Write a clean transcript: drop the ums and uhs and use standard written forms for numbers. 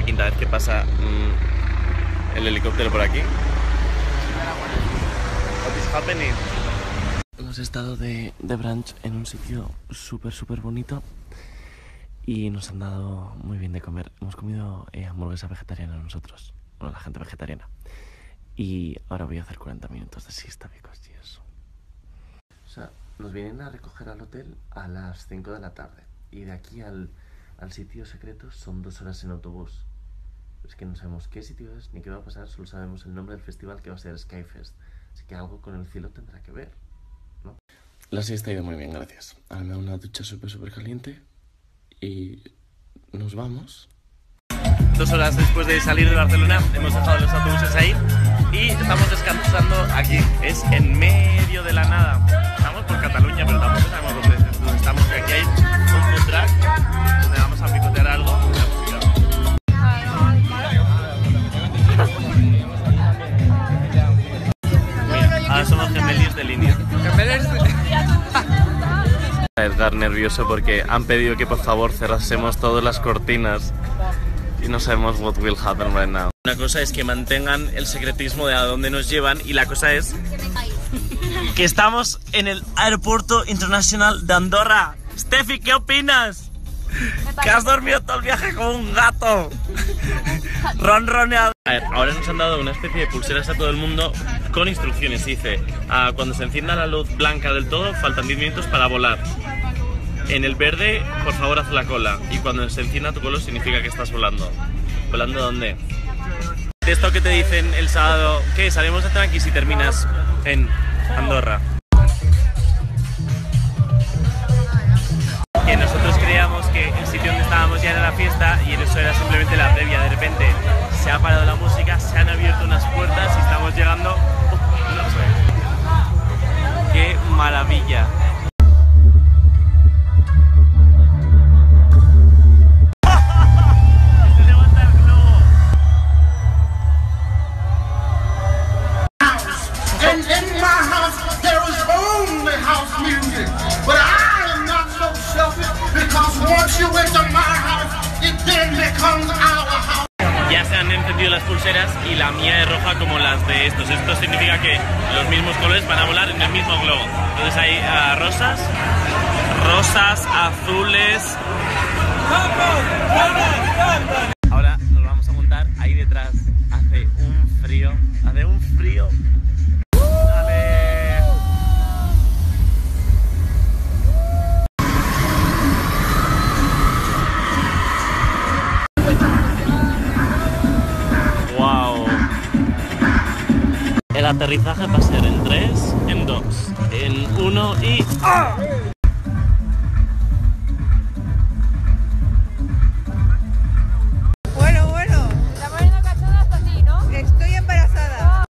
quinta vez que pasa el helicóptero por aquí. What is happening? Hemos estado de brunch en un sitio súper bonito y nos han dado muy bien de comer. Hemos comido hamburguesa vegetariana nosotros, bueno, la gente vegetariana. Y ahora voy a hacer 40 minutos de siesta, because yes. O sea, nos vienen a recoger al hotel a las 5 de la tarde y de aquí al sitio secreto son 2 horas en autobús. Es que no sabemos qué sitio es ni qué va a pasar, solo sabemos el nombre del festival, que va a ser Skyfest. Así que algo con el cielo tendrá que ver, ¿no? La siesta ha ido muy bien, gracias. Ahora me da una ducha súper caliente y nos vamos. 2 horas después de salir de Barcelona hemos dejado los autobuses ahí y estamos descansando aquí. Es en medio de la nada. Estamos por Cataluña, pero tampoco sabemos dónde estamos. Aquí hay un food truck donde vamos a picotear algo. Ahora somos gemelis de línea. Edgar nervioso porque han pedido que por favor cerrásemos todas las cortinas y no sabemos what will happen right now. Una cosa es que mantengan el secretismo de a dónde nos llevan y la cosa es que estamos en el aeropuerto internacional de Andorra. Steffi, ¿qué opinas? Que has dormido todo el viaje como un gato. Ronroneado. A ver, ahora nos han dado una especie de pulseras a todo el mundo con instrucciones. Dice, cuando se encienda la luz blanca del todo, faltan 10 minutos para volar. En el verde, por favor, haz la cola. Y cuando se encienda tu color significa que estás volando. ¿Volando dónde? De esto que te dicen el sábado, ¿qué? Salimos de tranqui si terminas en Andorra. Que nosotros creíamos que el sitio donde estábamos ya era la fiesta y eso era simplemente la previa. De repente se ha parado la música, se han abierto unas puertas y estamos llegando... no sé. ¡Qué maravilla! ¡Se levanta el globo! And in my house there is only house music, but I am not so selfish because once you enter my house, it then becomes our house. Ya se han encendido las pulseras y la mía es roja como las de estos. Esto significa que los mismos colores van a volar en el mismo globo. Entonces hay rosas, azules. Ahora nos vamos a montar ahí detrás. Hace un frío. Wow. El aterrizaje va a ser en 3, en 2, en 1 y... ¡ah!